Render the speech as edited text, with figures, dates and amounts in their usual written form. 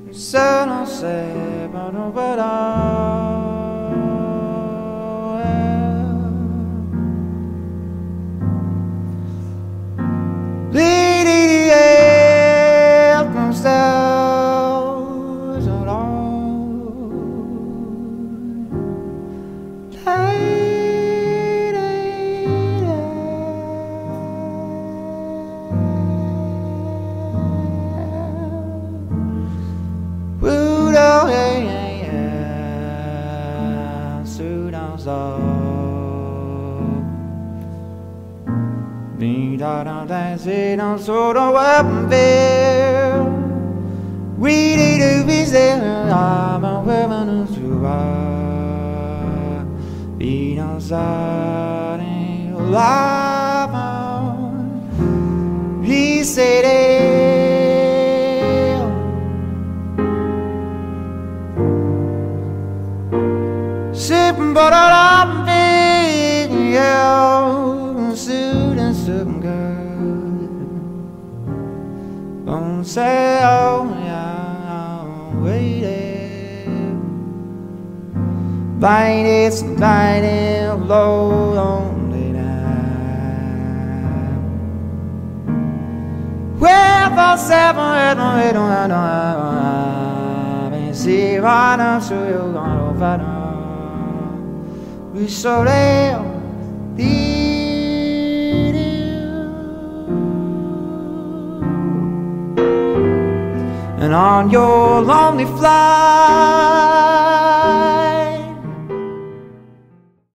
Ça non c'est pas non pas là. Lady air comes down so long. Dancing on sort of weapon we need to be there. I'm a woman to be outside and alive on he said sipping but I'm big yeah suit and something good. Don't say oh yeah I'm waiting blinded low lonely night where the 7 I don't see if I know so you're gonna find out we so there and on your lonely flight